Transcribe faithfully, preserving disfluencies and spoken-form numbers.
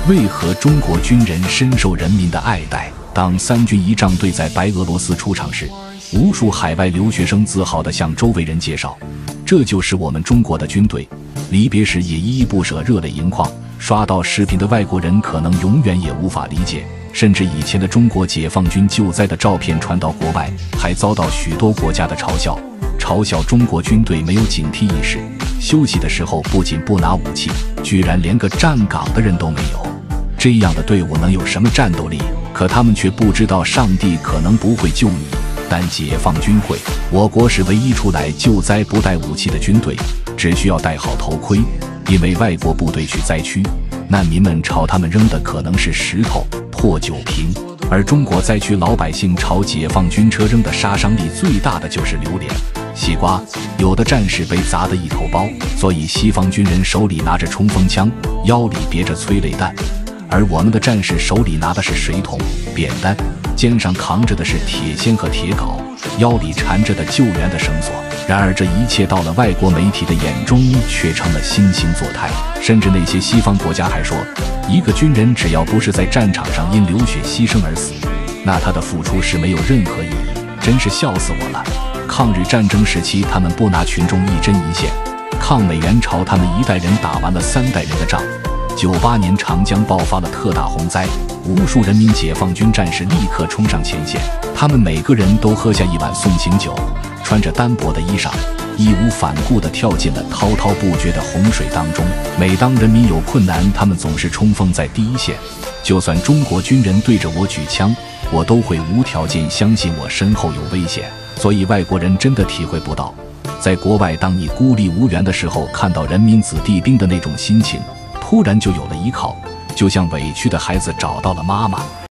为何中国军人深受人民的爱戴？当三军仪仗队在白俄罗斯出场时，无数海外留学生自豪地向周围人介绍，这就是我们中国的军队。离别时也依依不舍，热泪盈眶。刷到视频的外国人可能永远也无法理解，甚至以前的中国解放军救灾的照片传到国外，还遭到许多国家的嘲笑，嘲笑中国军队没有警惕意识，休息的时候不仅不拿武器，居然连个站岗的人都没有。这样的队伍能有什么战斗力？可他们却不知道，上帝可能不会救你，但解放军会。我国是唯一出来救灾不带武器的军队，只需要戴好头盔，因为外国部队去灾区，难民们朝他们扔的可能是石头、破酒瓶，而中国灾区老百姓朝解放军车扔的杀伤力最大的就是榴莲、西瓜，有的战士被砸得一头包。所以西方军人手里拿着冲锋枪，腰里别着催泪弹，而我们的战士手里拿的是水桶、扁担，肩上扛着的是铁锨和铁镐，腰里缠着的救援的绳索。然而这一切到了外国媒体的眼中却成了惺惺作态，甚至那些西方国家还说，一个军人只要不是在战场上因流血牺牲而死，那他的付出是没有任何意义。真是笑死我了。抗日战争时期他们不拿群众一针一线，抗美援朝他们一代人打完了三代人的仗。九八年长江爆发了特大洪灾，无数人民解放军战士立刻冲上前线，他们每个人都喝下一碗送行酒，穿着单薄的衣裳，义无反顾地跳进了滔滔不绝的洪水当中。每当人民有困难，他们总是冲锋在第一线。就算中国军人对着我举枪，我都会无条件相信我身后有危险。所以外国人真的体会不到，在国外当你孤立无援的时候，看到人民子弟兵的那种心情，突然就有了依靠，就像委屈的孩子找到了妈妈。